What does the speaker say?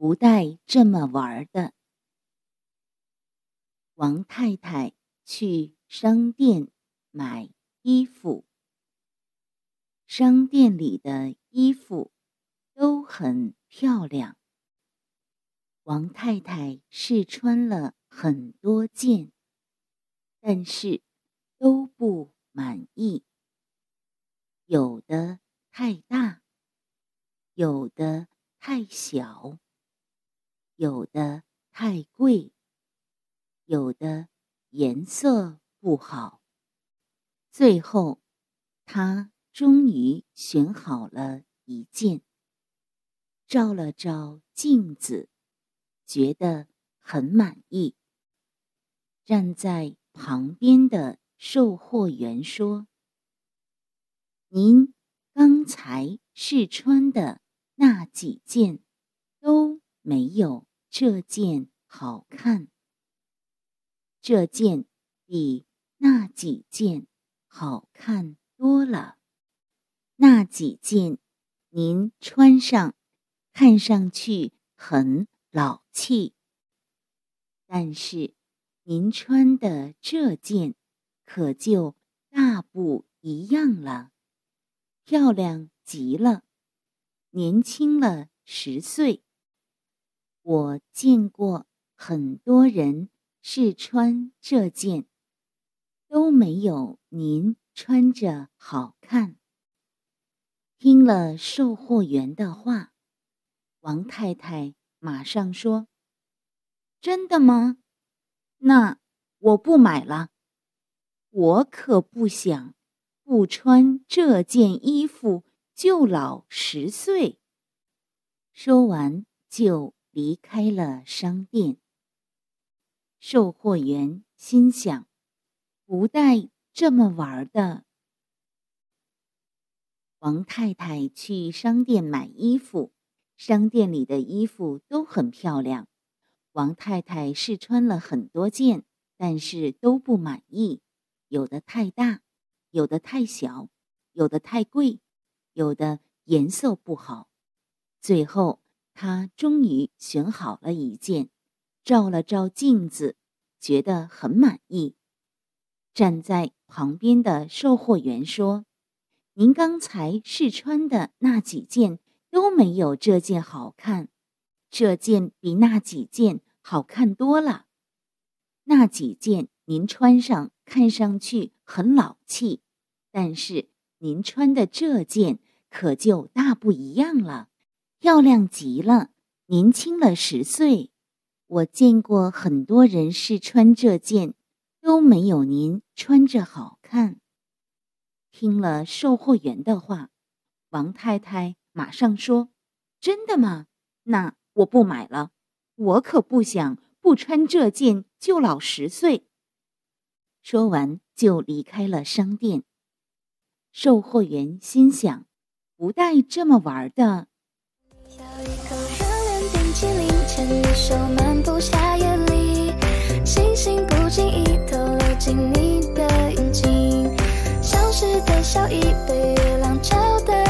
不带这么玩的。王太太去商店买衣服，商店里的衣服都很漂亮。王太太试穿了很多件，但是都不满意。有的太大，有的太小，有的太贵，有的颜色不好。最后，她终于选好了一件，照了照镜子，觉得很满意。站在旁边的售货员说：“您刚才试穿的那几件都没有这件好看，这件比那几件好看多了。那几件您穿上看上去很老气，但是您穿的这件可就大不一样了，漂亮极了，年轻了10岁。我见过很多人试穿这件，都没有您穿着好看。”听了售货员的话，王太太马上说：“真的吗？那我不买了，我可不想不穿这件衣服就老10岁。”说完就离开了商店。售货员心想，不带这么玩的。王太太去商店买衣服，商店里的衣服都很漂亮。王太太试穿了很多件，但是都不满意，有的太大，有的太小，有的太贵，有的颜色不好。最后，她终于选好了一件，照了照镜子，觉得很满意。站在旁边的售货员说：“您刚才试穿的那几件都没有这件好看，这件比那几件好看多了。那几件您穿上看上去很老气，但是您穿的这件可就大不一样了，漂亮极了，年轻了10岁。我见过很多人试穿这件，都没有您穿着好看。”听了售货员的话，王太太马上说：“真的吗？那我不买了，我可不想不穿这件就老10岁。”说完就离开了商店。售货员心想，不带这么玩的。 咬一口热恋冰淇淋，牵你手漫步夏夜里，星星不经意透露进你的眼睛，消失的笑意被月亮照得